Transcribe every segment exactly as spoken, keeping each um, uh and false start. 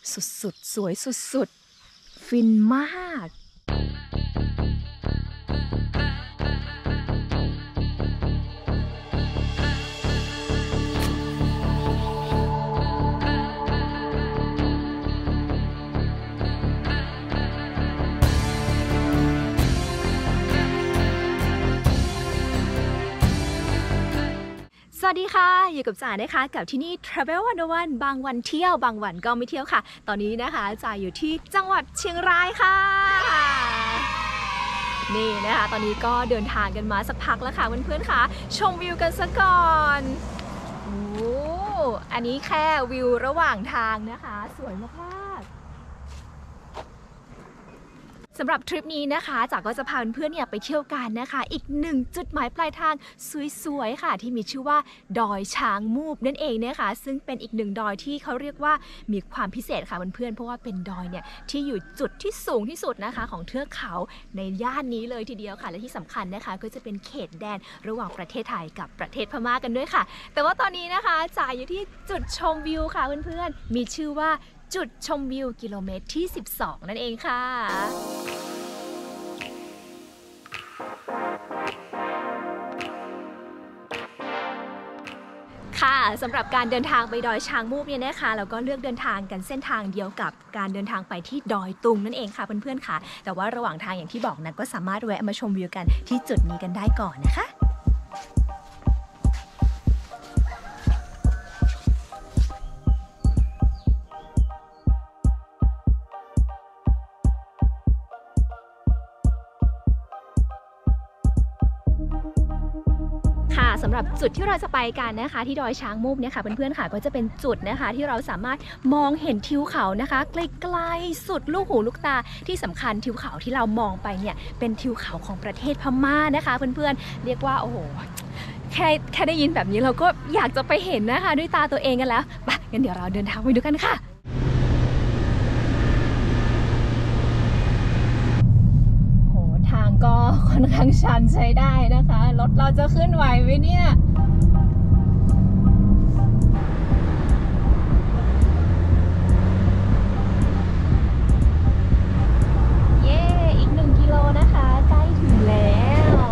สุดๆสวยสุดๆฟินมากสวัสดีค่ะอยู่กับจ๋านะคะกับที่นี่ Travel วันวันบางวันเที่ยวบางวันก็ไม่เที่ยวค่ะตอนนี้นะคะจ๋าอยู่ที่จังหวัดเชียงรายค่ะนี่นะคะตอนนี้ก็เดินทางกันมาสักพักแล้วค่ะเพื่อนๆค่ะชมวิวกันซะก่อนโอ้อันนี้แค่วิวระหว่างทางนะคะสวยมากๆสำหรับทริปนี้นะคะจ๋าก็จะพาเพื่อนๆเนี่ยไปเที่ยวกันนะคะอีกหนึ่งจุดหมายปลายทางสวยๆค่ะที่มีชื่อว่าดอยช้างมูบนั่นเองนะคะซึ่งเป็นอีกหนึ่งดอยที่เขาเรียกว่ามีความพิเศษค่ะเพื่อนๆเพราะว่าเป็นดอยเนี่ยที่อยู่จุดที่สูงที่สุดนะคะของเทือกเขาในย่านนี้เลยทีเดียวค่ะและที่สำคัญนะคะก็จะเป็นเขตแดนระหว่างประเทศไทยกับประเทศพม่ากันด้วยค่ะแต่ว่าตอนนี้นะคะจ๋าอยู่ที่จุดชมวิวค่ะเพื่อนๆมีชื่อว่าจุดชมวิวกิโลเมตรที่สิบสองนั่นเองค่ะค่ะสำหรับการเดินทางไปดอยช้างมูบเนี่ยนะคะเราก็เลือกเดินทางกันเส้นทางเดียวกับการเดินทางไปที่ดอยตุงนั่นเองค่ะเพื่อนๆค่ะแต่ว่าระหว่างทางอย่างที่บอกนะก็สามารถแวะมาชมวิวกันที่จุดนี้กันได้ก่อนนะคะสำหรับจุดที่เราจะไปกันนะคะที่ดอยช้างมูบเนี่ยค่ะเพื่อนๆค่ะก็จะเป็นจุดนะคะที่เราสามารถมองเห็นทิวเขานะคะไกลๆสุดลูกหูลูกตาที่สำคัญทิวเขาที่เรามองไปเนี่ยเป็นทิวเขาของประเทศพม่านะคะเพื่อนๆเรียกว่าโอ้โหแค่แค่ได้ยินแบบนี้เราก็อยากจะไปเห็นนะคะด้วยตาตัวเองกันแล้วไปงั้นเดี๋ยวเราเดินทางไปดูกันค่ะทางก็ค่อนข้างชันใช้ได้นะคะรถเราจะขึ้นไหวไหมเนี่ยเย้อีกหนึ่งกิโลนะคะใกล้ถึงแล้ว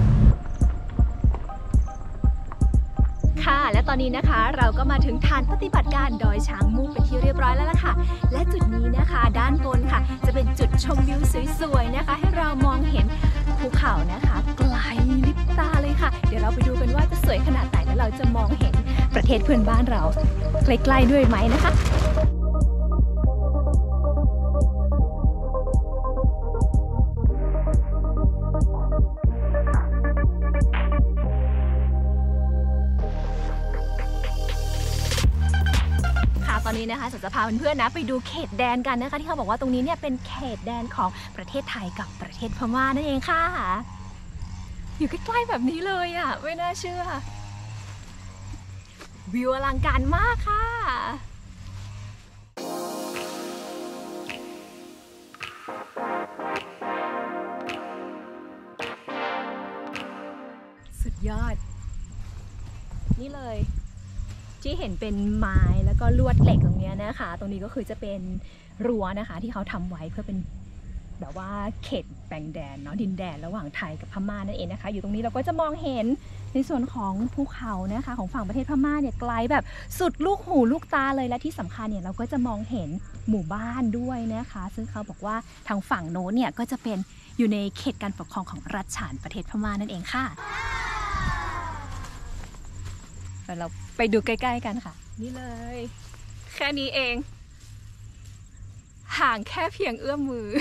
ค่ะและตอนนี้นะคะเราก็มาถึงฐานปฏิบัติการดอยช้างมูบเป็นที่เรียบร้อยแล้วล่ะค่ะและจุดนี้นะคะด้านบนค่ะจะเป็นจุดชมวิวสวยๆนะคะให้เรามองเห็นภูเขานะคะไกลลิบตาเลยค่ะเดี๋ยวเราไปดูกันว่าจะสวยขนาดไหนแล้วเราจะมองเห็นประเทศเพื่อนบ้านเราใกล้ๆด้วยไหมนะคะตอนนี้นะคะจะพาเพื่อนๆนะไปดูเขตแดนกันนะคะที่เขาบอกว่าตรงนี้เนี่ยเป็นเขตแดนของประเทศไทยกับประเทศพม่านั่นเองค่ะอยู่ใกล้ๆแบบนี้เลยอ่ะไม่น่าเชื่อวิวอลังการมากค่ะสุดยอดนี่เลยที่เห็นเป็นไม้แล้วก็ลวดเหล็กตรงนี้นะคะตรงนี้ก็คือจะเป็นรั้วนะคะที่เขาทำไว้เพื่อเป็นแบบว่าเขตแบ่งแดนเนาะดินแดนระหว่างไทยกับพม่านั่นเองนะคะอยู่ตรงนี้เราก็จะมองเห็นในส่วนของภูเขานะคะของฝั่งประเทศพม่าเนี่ยไกลแบบสุดลูกหูลูกตาเลยและที่สำคัญเนี่ยเราก็จะมองเห็นหมู่บ้านด้วยนะคะซึ่งเขาบอกว่าทางฝั่งโน้นเนี่ยก็จะเป็นอยู่ในเขตการปกครองของรัฐฉานประเทศพม่านั่นเองค่ะเราไปดูใกล้ๆกันค่ะนี่เลยแค่นี้เองห่างแค่เพียงเอื้อมมือ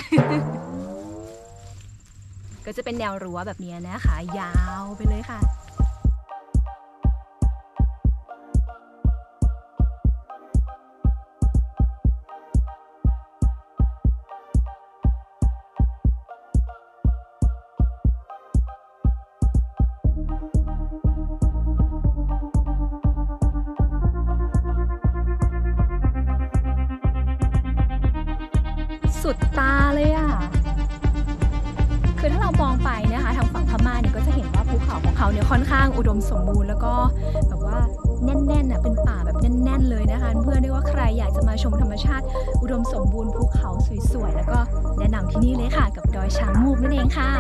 ก็จะเป็นแนวรั้วแบบนี้นะคะยาวไปเลยค่ะสุดตาเลยอ่ะคือถ้าเรามองไปนะคะทางฝั่งพม่าเนี่ยก็จะเห็นว่าภูเขาของเขาเนี่ยค่อนข้างอุดมสมบูรณ์แล้วก็แบบว่าแน่นๆน่ะเป็นป่าแบบแน่นๆเลยนะคะเพื่อนๆไม่ว่าใครอยากจะมาชมธรรมชาติอุดมสมบูรณ์ภูเขาสวยๆแล้วก็แนะนำที่นี่เลยค่ะกับดอยช้างมูกนั่นเองค่ะ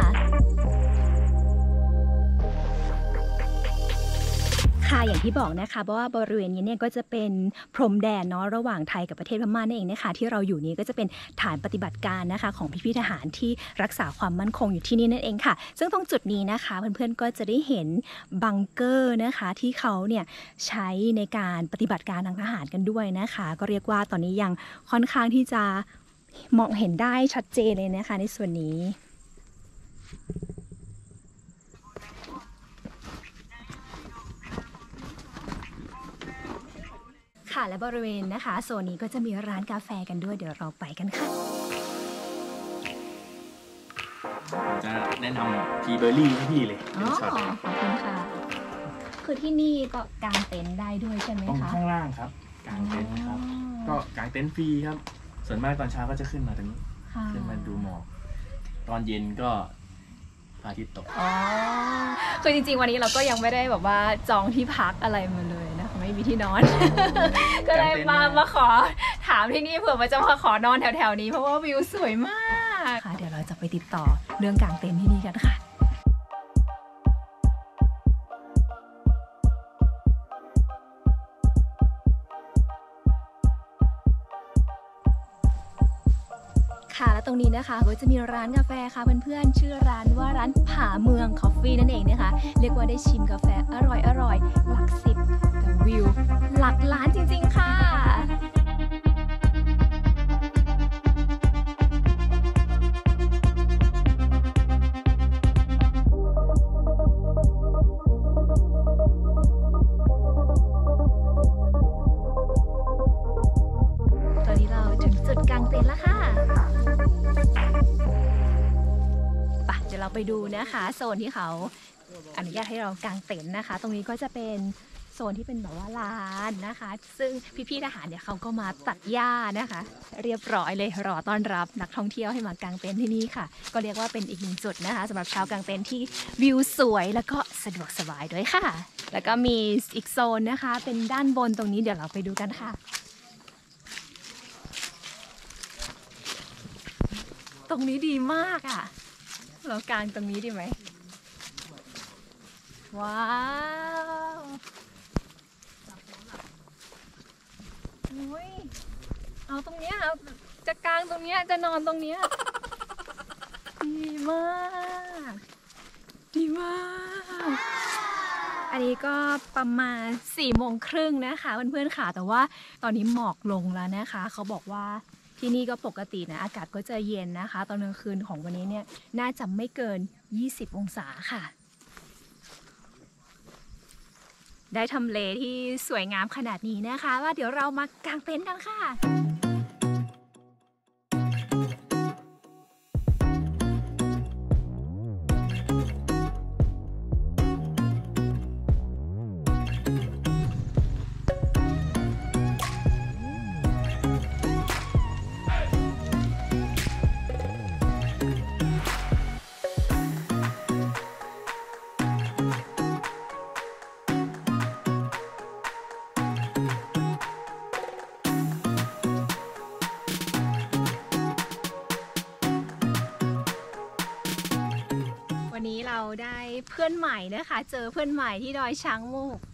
ค่ะอย่างที่บอกนะคะเพราะว่าบริเวณนี้เนี่ยก็จะเป็นพรมแดนเนาะระหว่างไทยกับประเทศพม่านั่นเองนะคะที่เราอยู่นี้ก็จะเป็นฐานปฏิบัติการนะคะของพี่ๆทหารที่รักษาความมั่นคงอยู่ที่นี่นั่นเองค่ะซึ่งตรงจุดนี้นะคะเพื่อนๆก็จะได้เห็นบังเกอร์นะคะที่เขาเนี่ยใช้ในการปฏิบัติการทางทหารกันด้วยนะคะก็เรียกว่าตอนนี้ยังค่อนข้างที่จะมองเห็นได้ชัดเจนเลยนะคะในส่วนนี้ค่ะและบริเวณนะคะโซนนี้ก็จะมีร้านกาแฟกันด้วยเดี๋ยวเราไปกันค่ะจะแนะนำทีเบอร์รี่ให้พี่เลยอ๋อขอบคุณค่ะคือที่นี่ก็กางเต็นท์ได้ด้วยใช่ไหมคะข้างล่างครับกางเต็นท์ครับก็กางเต็นท์ฟรีครับส่วนมากตอนเช้าก็จะขึ้นมาตรงนี้ขึ้นมาดูหมอกตอนเย็นก็พระอาทิตย์ตกอ๋อคือจริงๆวันนี้เราก็ยังไม่ได้แบบว่าจองที่พักอะไรมาเลยนะไม่มีที่นอนก็เลยมามาขอถามที่นี่เผื่อว่าจะมาขอนอนแถวๆนี้เพราะว่าวิวสวยมากค่ะเดี๋ยวเราจะไปติดต่อเรื่องกางเต็นท์ที่นี่กันค่ะค่ะและตรงนี้นะคะก็จะมีร้านกาแฟค่ะเพื่อนๆชื่อร้านว่าร้านผาเมืองคอฟฟี่นั่นเองนะคะเรียกว่าได้ชิมกาแฟอร่อยๆหลักสิบแต่วิวหลักล้านจริงๆค่ะตอนนี้เราถึงจุดกางเต็นท์แล้วค่ะเราไปดูนะคะโซนที่เขาอนุญาตให้เรากางเต็นท์นะคะตรงนี้ก็จะเป็นโซนที่เป็นแบบว่าร้านนะคะซึ่งพี่ๆทหารเนี่ยเขาก็มาตัดหญ้านะคะเรียบร้อยเลยรอต้อนรับนักท่องเที่ยวให้มากางเต็นท์ที่นี่ค่ะก็เรียกว่าเป็นอีกหนึ่งจุดนะคะสำหรับชาวกางเต็นท์ที่วิวสวยแล้วก็สะดวกสบายด้วยค่ะแล้วก็มีอีกโซนนะคะเป็นด้านบนตรงนี้เดี๋ยวเราไปดูกันค่ะตรงนี้ดีมากอ่ะเรากางตรงนี้ดีไหมว้าวอุ้ยเอาตรงเนี้ยจะกางตรงเนี้ยจะนอนตรงเนี้ยดีมากดีมากอันนี้ก็ประมาณสี่โมงครึ่งนะคะเพื่อนๆค่ะแต่ว่าตอนนี้หมอกลงแล้วนะคะเขาบอกว่าที่นี่ก็ปกตินะอากาศก็จะเย็นนะคะตอนกลางคืนของวันนี้เนี่ยน่าจะไม่เกินยี่สิบองศาค่ะได้ทำเลที่สวยงามขนาดนี้นะคะว่าเดี๋ยวเรามากางเต็นท์กันค่ะวันนี้เราได้เพื่อนใหม่นะคะเจอเพื่อนใหม่ที่ดอยช้างมูก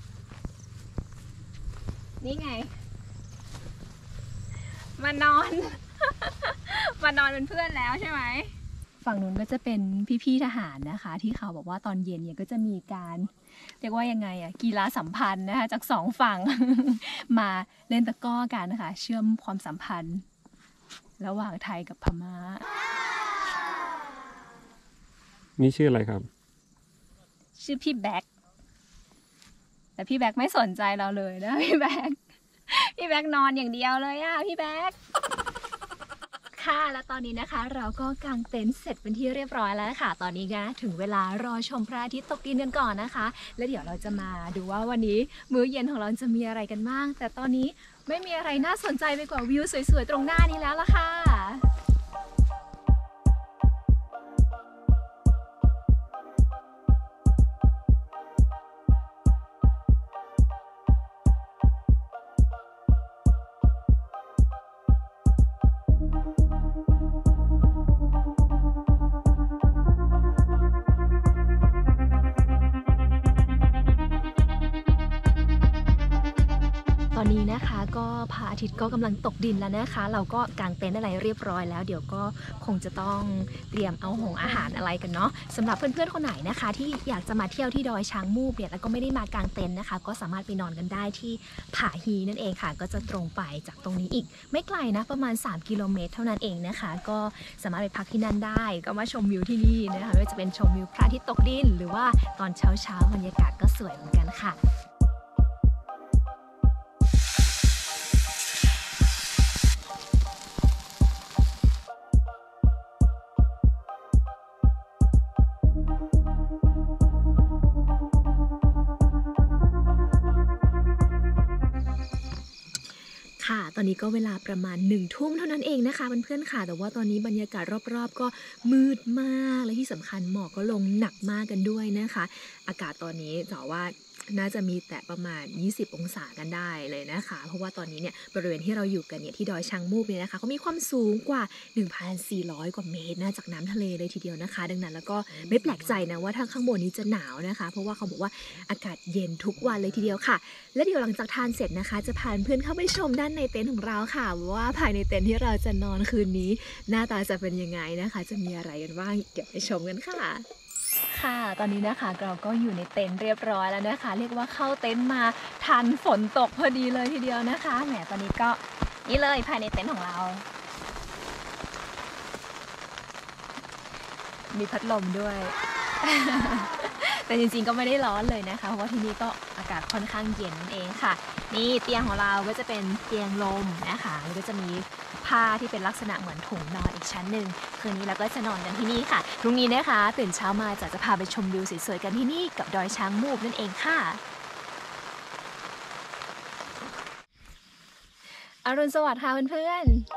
นี่ไงมานอน มานอนเป็นเพื่อนแล้วใช่ไหมฝั่งนู้นก็จะเป็นพี่ๆทหารนะคะที่เขาบอกว่าตอนเย็นเนี่ยก็จะมีการเรียกว่ายังไงอะกีฬาสัมพันธ์นะคะจากสองฝั่ง มาเล่นตะกร้อกันนะคะเชื่อมความสัมพันธ์ระหว่างไทยกับพม่านี่ชื่ออะไรครับชื่อพี่แบ็คแต่พี่แบ็คไม่สนใจเราเลยนะพี่แบ็คพี่แบ็คนอนอย่างเดียวเลยอะพี่แบ็คค่ะและตอนนี้นะคะเราก็กางเต็นท์เสร็จเป็นที่เรียบร้อยแล้วค่ะตอนนี้นะถึงเวลารอชมพระอาทิตย์ตกดินกันก่อนนะคะแล้วเดี๋ยวเราจะมาดูว่าวันนี้มื้อเย็นของเราจะมีอะไรกันบ้างแต่ตอนนี้ไม่มีอะไรน่าสนใจไปกว่าวิวสวยๆตรงหน้านี้แล้วล่ะค่ะตอนนี้นะคะก็พระอาทิตย์ก็กำลังตกดินแล้วนะคะ เราก็กางเต็นท์อะไรเรียบร้อยแล้วเดี๋ยวก็คงจะต้องเตรียมเอาหงอาหารอะไรกันเนาะสำหรับเพื่อนๆคนไหนนะคะ ที่อยากจะมาเที่ยวที่ดอยช้างมูบเนี่ยแล้วก็ไม่ได้มากางเต็นท์นะคะ ก็สามารถไปนอนกันได้ที่ผาฮีนั่นเองค่ะก็จะตรงไปจากตรงนี้อีกไม่ไกลนะประมาณสามกิโลเมตรเท่านั้นเองนะคะ ก็สามารถไปพักที่นั่นได้ก็มาชมวิวที่นี่นะคะไม่ว่าจะเป็นชมวิวพระอาทิตย์ตกดินหรือว่าตอนเช้าๆบรรยากาศก็สวยเหมือนกันค่ะค่ะตอนนี้ก็เวลาประมาณหนึ่งทุ่มเท่านั้นเองนะคะเพื่อนๆค่ะแต่ว่าตอนนี้บรรยากาศรอบๆก็มืดมากและที่สำคัญหมอกก็ลงหนักมากกันด้วยนะคะอากาศตอนนี้แต่ว่าน่าจะมีแต่ประมาณยี่สิบองศากันได้เลยนะคะเพราะว่าตอนนี้เนี่ยบริเวณที่เราอยู่กันเนี่ยที่ดอยช้างมูบเนี่ยนะคะเขามีความสูงกว่า หนึ่งพันสี่ร้อย กว่าเมตรนะจากน้ำทะเลเลยทีเดียวนะคะดังนั้นแล้วก็ไม่แปลกใจนะว่าทางข้างบนนี้จะหนาวนะคะเพราะว่าเขาบอกว่าอากาศเย็นทุกวันเลยทีเดียวค่ะและเดี๋ยวหลังจากทานเสร็จนะคะจะพาเพื่อนเข้าไปชมด้านในเต็นท์ของเราค่ะว่าภายในเต็นท์ที่เราจะนอนคืนนี้หน้าตาจะเป็นยังไงนะคะจะมีอะไรกันบ้างเดี๋ยวไปชมกันค่ะค่ะตอนนี้นะคะเราก็อยู่ในเต็นท์เรียบร้อยแล้วนะคะเรียกว่าเข้าเต็นท์มาทันฝนตกพอดีเลยทีเดียวนะคะแหมตอนนี้ก็นี่เลยภายในเต็นท์ของเรามีพัดลมด้วย แต่จริงๆก็ไม่ได้ร้อนเลยนะคะเพราะว่าที่นี่ก็อากาศค่อนข้างเย็นนั่นเองค่ะนี่เตียงของเราก็จะเป็นเตียงลมนะคะแล้วก็จะมีผ้าที่เป็นลักษณะเหมือนถุงนอนอีกชั้นหนึ่งคืนนี้เราก็จะนอนกันที่นี่ค่ะพรุ่งนี้นะคะตื่นเช้ามาจะจะพาไปชมวิวสวยๆกันที่นี่กับดอยช้างมูบนั่นเองค่ะอรุณสวัสดิ์ค่ะเพื่อนๆ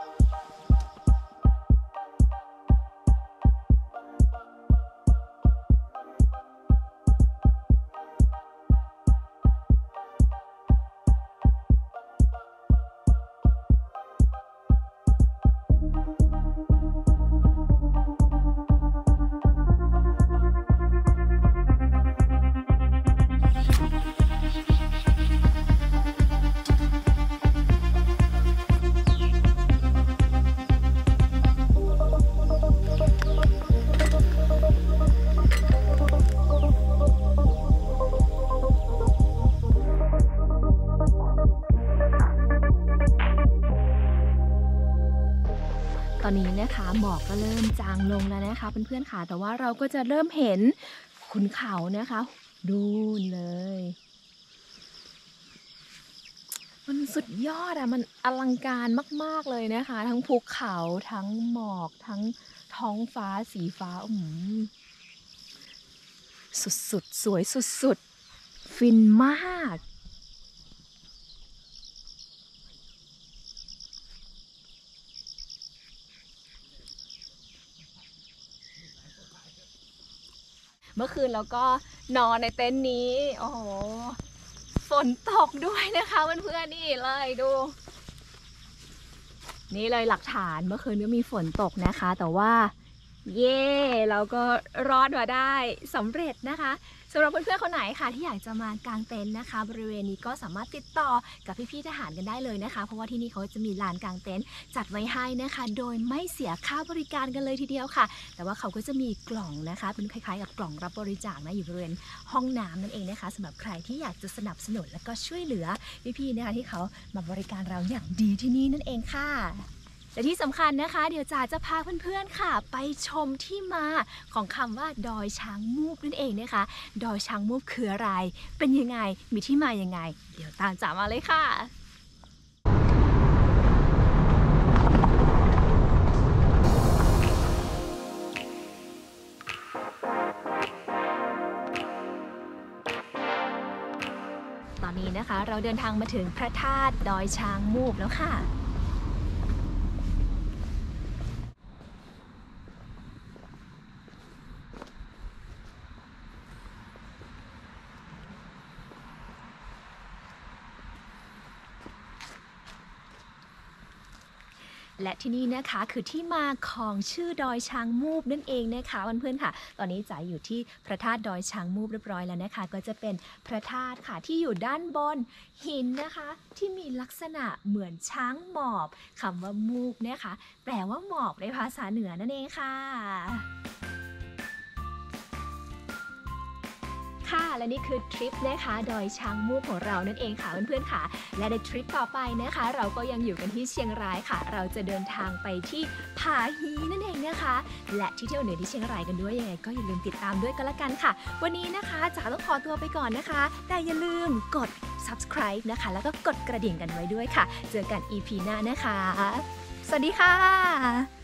ตอนนี้นะคะหมอกก็เริ่มจางลงแล้วนะคะเพื่อนๆค่ะแต่ว่าเราก็จะเริ่มเห็นขุนเขานะคะดูเลยมันสุดยอดอะมันอลังการมากๆเลยนะคะทั้งภูเขาทั้งหมอกทั้งท้องฟ้าสีฟ้าอืมสุดๆสวยสุดๆฟินมากเมื่อคืนเราก็นอนในเต็นท์นี้โอ้โหฝนตกด้วยนะคะเพื่อนๆนี่เลยดูนี่เลยหลักฐานเมื่อคืนก็มีฝนตกนะคะแต่ว่าเย่เราก็รอดมาได้สำเร็จนะคะสำหรับเพื่อนๆคนไหนค่ะที่อยากจะมากางเต็นท์นะคะบริเวณนี้ก็สามารถติดต่อกับพี่ๆทหารกันได้เลยนะคะเพราะว่าที่นี่เขาจะมีลานกางเต็นท์จัดไว้ให้นะคะโดยไม่เสียค่าบริการกันเลยทีเดียวค่ะแต่ว่าเขาก็จะมีกล่องนะคะเป็นคล้ายๆกับกล่องรับบริจาคนะอยู่บริเวณห้องน้ำนั่นเองนะคะสำหรับใครที่อยากจะสนับสนุนและก็ช่วยเหลือพี่ๆนะคะที่เขามาบริการเราอย่างดีที่นี่นั่นเองค่ะและที่สำคัญนะคะเดี๋ยวจ๋าจะพาเพื่อนๆค่ะไปชมที่มาของคำว่าดอยช้างมูบนั่นเองนะคะดอยช้างมูบคืออะไรเป็นยังไงมีที่มายังไงเดี๋ยวตามจ๋ามาเลยค่ะตอนนี้นะคะเราเดินทางมาถึงพระธาตุดอยช้างมูบแล้วค่ะและที่นี่นะคะคือที่มาของชื่อดอยช้างมูบนั่นเองนะคะเพื่อนๆค่ะ ตอนนี้จ๋าอยู่ที่พระธาตุดอยช้างมูบเรียบร้อยแล้วนะคะ ก็จะเป็นพระธาตุค่ะที่อยู่ด้านบนหินนะคะ ที่มีลักษณะเหมือนช้างหมอบคำว่ามูบนะคะ แปลว่าหมอบในภาษาเหนือนั่นเองค่ะค่ะและนี่คือทริปนะคะดอยช้างมูบของเรานั่นเองค่ะเพื่อนๆค่ะและในทริปต่อไปนะคะ เราก็ยังอยู่กันที่เชียงรายค่ะ เราจะเดินทางไปที่ผาฮีนั่นเองนะคะ และที่เที่ยวเหนือที่เชียงรายกันด้วยยังไงก็อย่าลืมติดตามด้วยกันละกันค่ะ วันนี้นะคะจ๋าต้องขอตัวไปก่อนนะคะ แต่อย่าลืมกด ซับสไครบ์ นะคะแล้วก็กดกระดิ่งกันไว้ด้วยค่ะ เจอกัน อี พี หน้านะคะ สวัสดีค่ะ